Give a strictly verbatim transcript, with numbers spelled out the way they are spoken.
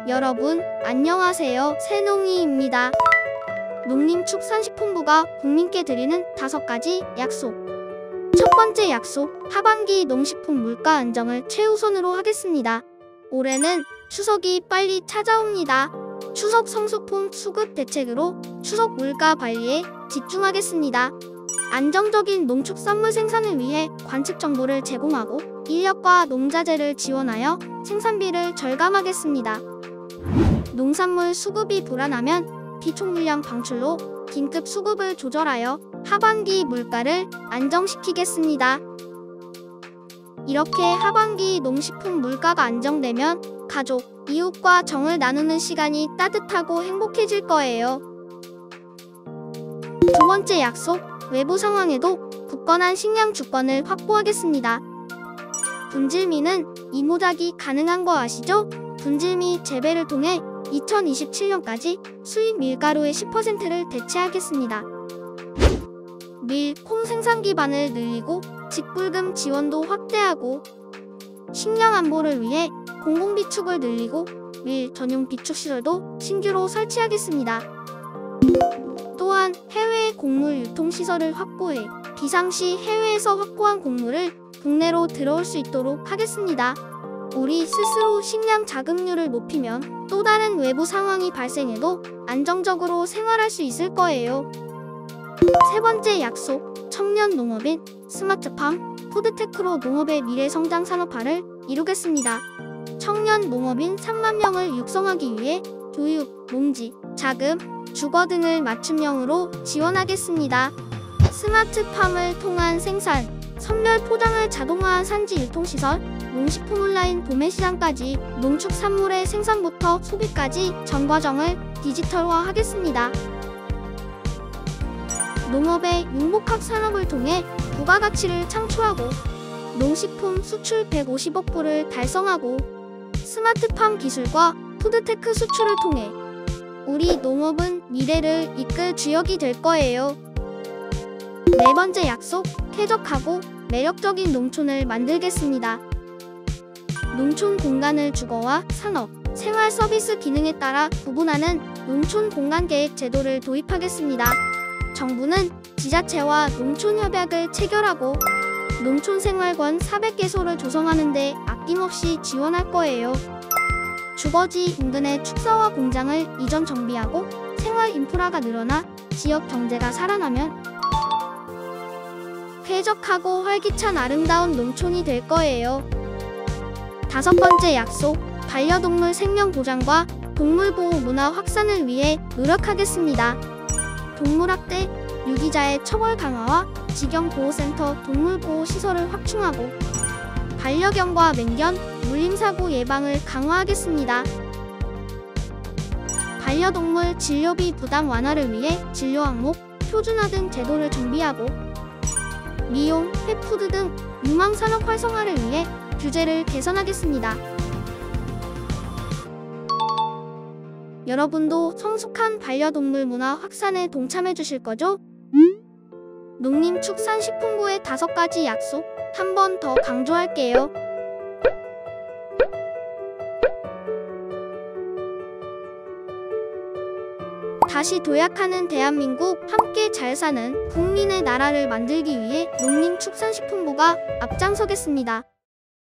여러분, 안녕하세요. 새농이입니다. 농림축산식품부가 국민께 드리는 다섯 가지 약속. 첫 번째 약속, 하반기 농식품 물가 안정을 최우선으로 하겠습니다. 올해는 추석이 빨리 찾아옵니다. 추석 성수품 수급 대책으로 추석 물가 관리에 집중하겠습니다. 안정적인 농축산물 생산을 위해 관측 정보를 제공하고 인력과 농자재를 지원하여 생산비를 절감하겠습니다. 농산물 수급이 불안하면 비총물량 방출로 긴급 수급을 조절하여 하반기 물가를 안정시키겠습니다. 이렇게 하반기 농식품 물가가 안정되면 가족, 이웃과 정을 나누는 시간이 따뜻하고 행복해질 거예요. 두 번째 약속, 외부 상황에도 굳건한 식량 주권을 확보하겠습니다. 분질미는 이모작이 가능한 거 아시죠? 분질미 재배를 통해 이천이십칠 년까지 수입 밀가루의 십 퍼센트를 대체하겠습니다. 밀, 콩 생산 기반을 늘리고 직불금 지원도 확대하고 식량 안보를 위해 공공비축을 늘리고 밀 전용 비축시설도 신규로 설치하겠습니다. 또한 해외 곡물 유통시설을 확보해 비상시 해외에서 확보한 곡물을 국내로 들어올 수 있도록 하겠습니다. 우리 스스로 식량 자급률을 높이면 또 다른 외부 상황이 발생해도 안정적으로 생활할 수 있을 거예요. 세 번째 약속, 청년 농업인 스마트팜, 푸드테크로 농업의 미래 성장 산업화를 이루겠습니다. 청년 농업인 삼만 명을 육성하기 위해 교육, 농지, 자금, 주거 등을 맞춤형으로 지원하겠습니다. 스마트팜을 통한 생산, 선별 포장을 자동화한 산지 유통시설, 농식품 온라인 도매시장까지 농축산물의 생산부터 소비까지 전 과정을 디지털화하겠습니다. 농업의 융복합 산업을 통해 부가가치를 창출하고 농식품 수출 백오십억 불을 달성하고 스마트팜 기술과 푸드테크 수출을 통해 우리 농업은 미래를 이끌 주역이 될 거예요. 네 번째 약속, 쾌적하고 매력적인 농촌을 만들겠습니다. 농촌 공간을 주거와 산업, 생활 서비스 기능에 따라 구분하는 농촌 공간 계획 제도를 도입하겠습니다. 정부는 지자체와 농촌 협약을 체결하고 농촌 생활권 사백 개소를 조성하는 데 아낌없이 지원할 거예요. 주거지 인근의 축사와 공장을 이전 정비하고 생활 인프라가 늘어나 지역 경제가 살아나면 쾌적하고 활기찬 아름다운 농촌이 될 거예요. 다섯 번째 약속, 반려동물 생명 보장과 동물보호 문화 확산을 위해 노력하겠습니다. 동물학대, 유기자의 처벌 강화와 직영보호센터 동물보호 시설을 확충하고 반려견과 맹견, 물림사고 예방을 강화하겠습니다. 반려동물 진료비 부담 완화를 위해 진료 항목, 표준화 등 제도를 정비하고 미용, 펫푸드 등 유망산업 활성화를 위해 규제를 개선하겠습니다. 여러분도 성숙한 반려동물 문화 확산에 동참해 주실 거죠? 농림축산식품부의 다섯 가지 약속, 한 번 더 강조할게요. 다시 도약하는 대한민국, 함께 잘 사는 국민의 나라를 만들기 위해 농림축산식품부가 앞장서겠습니다.